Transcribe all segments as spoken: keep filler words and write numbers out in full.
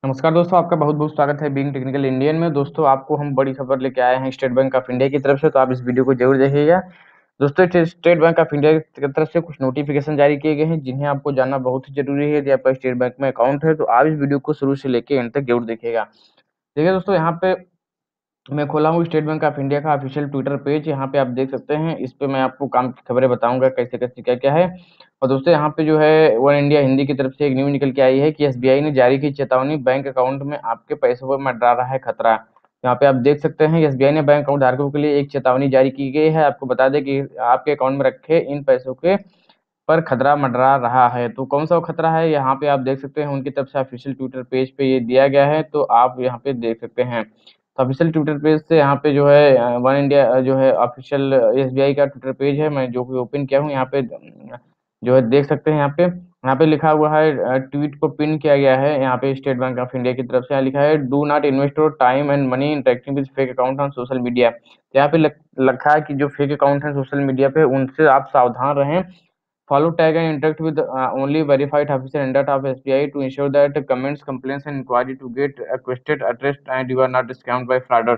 नमस्कार दोस्तों, आपका बहुत बहुत स्वागत है बीइंग टेक्निकल इंडियन में। दोस्तों, आपको हम बड़ी खबर लेके आए हैं स्टेट बैंक ऑफ इंडिया की तरफ से, तो आप इस वीडियो को जरूर देखिएगा। दोस्तों, State- State Bank of India की तरफ से कुछ नोटिफिकेशन जारी किए गए हैं जिन्हें आपको जानना बहुत ही जरूरी है। यदि आपका स्टेट बैंक में अकाउंट है तो आप इस वीडियो को शुरू से लेकर एंड तक जरूर देखिएगा। देखिए दोस्तों, यहाँ पे मैं खोला हूँ स्टेट बैंक ऑफ इंडिया का ऑफिशियल ट्विटर पेज। यहाँ पे आप देख सकते हैं, इस पे मैं आपको काम की खबरें बताऊंगा कैसे कैसे क्या क्या है। और दोस्तों, यहाँ पे जो है वन इंडिया हिंदी की तरफ से एक न्यूज निकल के आई है कि एसबीआई ने जारी की चेतावनी, बैंक अकाउंट में आपके पैसों पर मंडरा रहा है खतरा। यहाँ पे आप देख सकते हैं, एसबीआई ने बैंक अकाउंट धारकों के लिए एक चेतावनी जारी की गई है। आपको बता दें कि आपके अकाउंट में रखे इन पैसों के पर खतरा मंडरा रहा है। तो कौन सा वो खतरा है, यहाँ पे आप देख सकते हैं, उनकी तरफ से ऑफिशियल ट्विटर पेज पे ये दिया गया है, तो आप यहाँ पे देख सकते हैं। तो ऑफिशियल ट्विटर पेज से यहाँ पे जो है वन इंडिया जो है ऑफिशियल एसबीआई का ट्विटर पेज है, मैं जो कि ओपन किया हूँ यहाँ पे अ, जो है देख सकते हैं। यहाँ पे यहाँ पे लिखा हुआ है, ट्वीट को पिन किया गया है यहाँ पे स्टेट बैंक ऑफ इंडिया की तरफ से। यहाँ लिखा है, do not invest your time and money interacting with fake account on social media. तो यहाँ पे लख- लिखा है कि जो फेक अकाउंट है सोशल मीडिया पे, उनसे आप सावधान रहें। Follow, tag, and interact with uh, only verified officer and data of S B I to ensure that comments, complaints, and inquiry to get requested, addressed, and you are not scammed by frauders।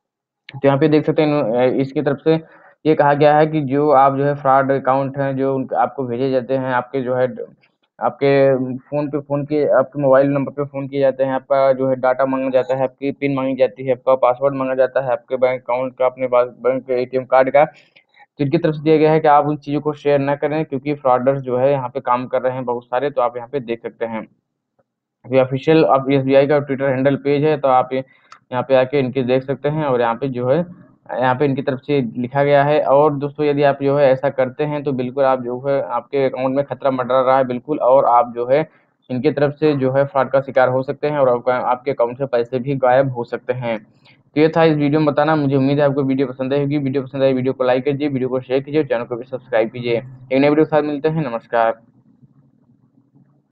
तो यहाँ पे देख सकते हैं, इन्हों- अ, इसकी तरफ से ये कहा गया है कि जो आप जो है फ्रॉड अकाउंट हैं जो उनके आपको भेजे जाते हैं, आपके जो है आपके फ़ोन पे फ़ोन किए, आपके मोबाइल नंबर पे फ़ोन किए जाते हैं, आपका जो है डाटा मांगा जाता है, आपकी पिन मांगी जाती है, आपका पासवर्ड मांगा जाता है, आपके बैंक अकाउंट का, अपने पास बैंक एटीएम कार्ड का। तो इनकी तरफ से दिया गया है कि आप उन चीज़ों को शेयर ना करें, क्योंकि फ्रॉडर्स जो है यहाँ पे काम कर रहे हैं बहुत सारे। तो आप यहाँ पे देख सकते हैं, ये ऑफिशियल अब एसबीआई का ट्विटर हैंडल पेज है, तो आप ये यहाँ पे आके इनके देख सकते हैं। और यहाँ पे जो है यहाँ पे इनकी तरफ से लिखा गया है। और दोस्तों, यदि आप जो है ऐसा करते हैं तो बिल्कुल आप जो है आपके अकाउंट में खतरा मंडरा रहा है बिल्कुल, और आप जो है इनकी तरफ से जो है फ्रॉड का शिकार हो सकते हैं और आपका आपके अकाउंट से पैसे भी गायब हो सकते हैं। तो ये था इस वीडियो में बताना। मुझे उम्मीद है आपको वीडियो पसंद आई होगी। वीडियो पसंद आई वीडियो को लाइक कीजिए, वीडियो को शेयर कीजिए, चैनल को भी सब्सक्राइब कीजिए। एक नए वीडियो के साथ मिलते हैं। नमस्कार।